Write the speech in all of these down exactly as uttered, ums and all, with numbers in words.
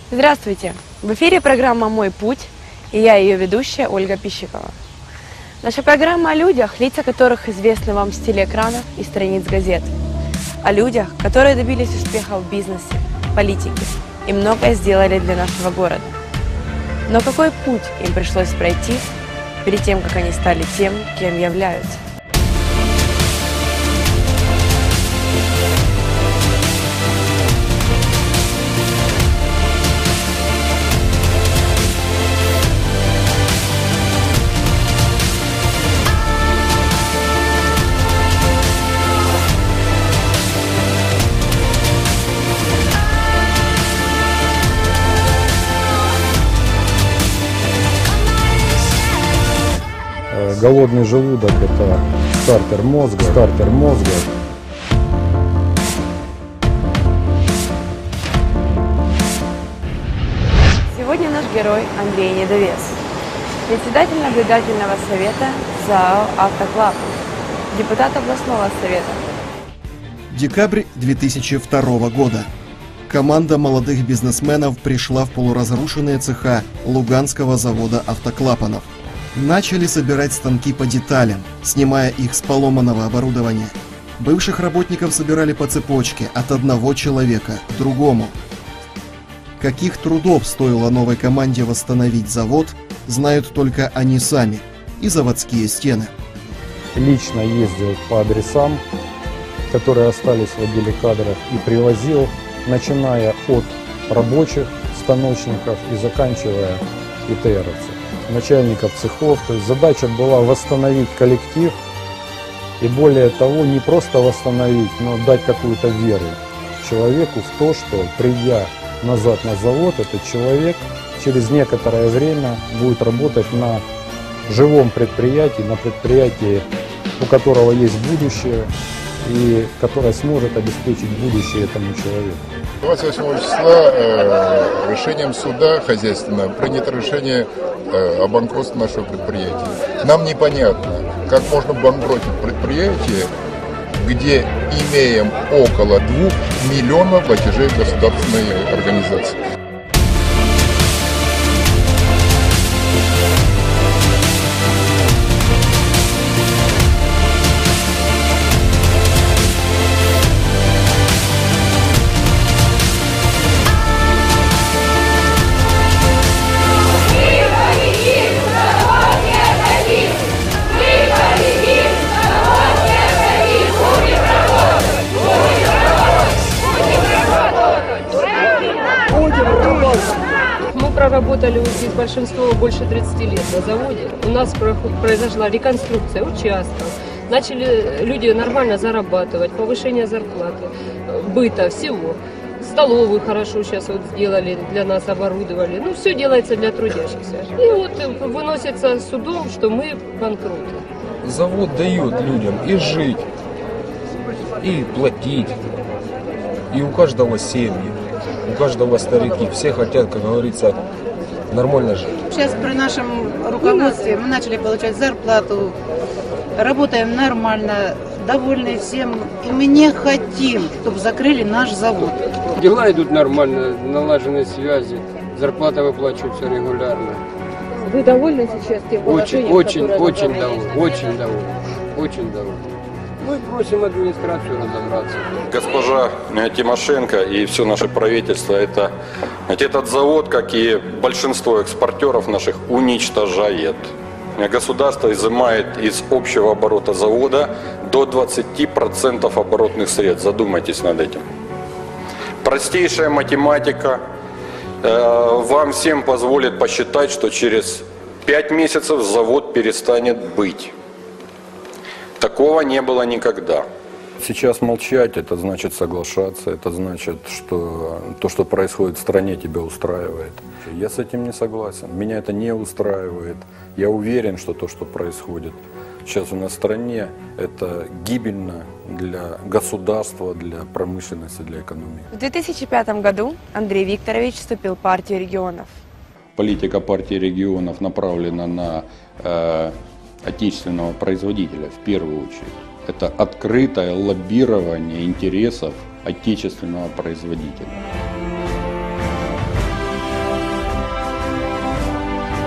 Здравствуйте! В эфире программа «Мой путь» и я ее ведущая Ольга Пищикова. Наша программа о людях, лица которых известны вам с телеэкранов и страниц газет. О людях, которые добились успеха в бизнесе, политике и многое сделали для нашего города. Но какой путь им пришлось пройти перед тем, как они стали тем, кем являются? Голодный желудок – это стартер мозга, стартер мозга. Сегодня наш герой Андрей Недовес, председатель наблюдательного совета ЗАО «Автоклапан», депутат областного совета. Декабрь две тысячи второго года. Команда молодых бизнесменов пришла в полуразрушенные цеха Луганского завода автоклапанов. Начали собирать станки по деталям, снимая их с поломанного оборудования. Бывших работников собирали по цепочке от одного человека к другому. Каких трудов стоило новой команде восстановить завод, знают только они сами и заводские стены. Лично ездил по адресам, которые остались в отделе кадров, и привозил, начиная от рабочих, станочников и заканчивая ИТРовцев, начальников цехов. То есть задача была восстановить коллектив и, более того, не просто восстановить, но дать какую-то веру человеку в то, что, придя назад на завод, этот человек через некоторое время будет работать на живом предприятии, на предприятии, у которого есть будущее и которое сможет обеспечить будущее этому человеку. двадцать восьмого числа э, решением суда хозяйственного принято решение э, о банкротстве нашего предприятия. Нам непонятно, как можно банкротить предприятие, где имеем около двух миллионов платежей государственной организации. Проработали здесь большинство больше тридцати лет на заводе. У нас произошла реконструкция участков. Начали люди нормально зарабатывать, повышение зарплаты, быта, всего. Столовую хорошо сейчас вот сделали, для нас оборудовали. Ну, все делается для трудящихся. И вот выносится судом, что мы банкроты. Завод дает людям и жить, и платить. И у каждого семьи, у каждого старики. Все хотят, как говорится, нормально жить. Сейчас при нашем руководстве мы начали получать зарплату, работаем нормально, довольны всем. И мы не хотим, чтобы закрыли наш завод. Дела идут нормально, налажены связи, зарплата выплачивается регулярно. Вы довольны сейчас тем положением, Очень, очень, которое очень направляете? довольны, очень довольны, очень довольны. Мы просим администрацию разобраться. Госпожа Тимошенко и все наше правительство, это, этот завод, как и большинство экспортеров наших, уничтожает. Государство изымает из общего оборота завода до двадцати процентов оборотных средств. Задумайтесь над этим. Простейшая математика э, вам всем позволит посчитать, что через пять месяцев завод перестанет быть. Такого не было никогда. Сейчас молчать, это значит соглашаться, это значит, что то, что происходит в стране, тебя устраивает. Я с этим не согласен, меня это не устраивает. Я уверен, что то, что происходит сейчас у нас в стране, это гибельно для государства, для промышленности, для экономики. В две тысячи пятом году Андрей Викторович вступил в партию регионов. Политика партии регионов направлена на э, отечественного производителя в первую очередь. Это открытое лоббирование интересов отечественного производителя.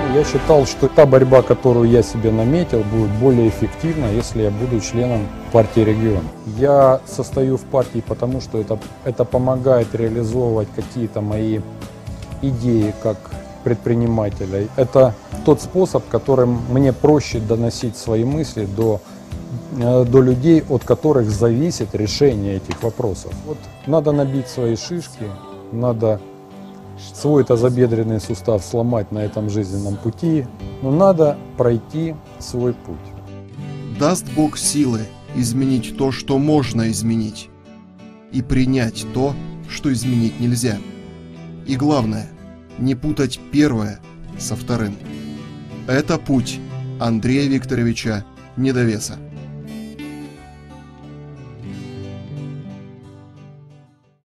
Я считал, что та борьба, которую я себе наметил, будет более эффективна, если я буду членом партии региона. Я состою в партии, потому что это, это помогает реализовывать какие-то мои идеи как предпринимателя. Это тот способ, которым мне проще доносить свои мысли до, до людей, от которых зависит решение этих вопросов. Вот надо набить свои шишки, надо свой тазобедренный сустав сломать на этом жизненном пути, но надо пройти свой путь. Даст Бог силы изменить то, что можно изменить, и принять то, что изменить нельзя. И главное, не путать первое со вторым. Это путь Андрея Викторовича Недовеса.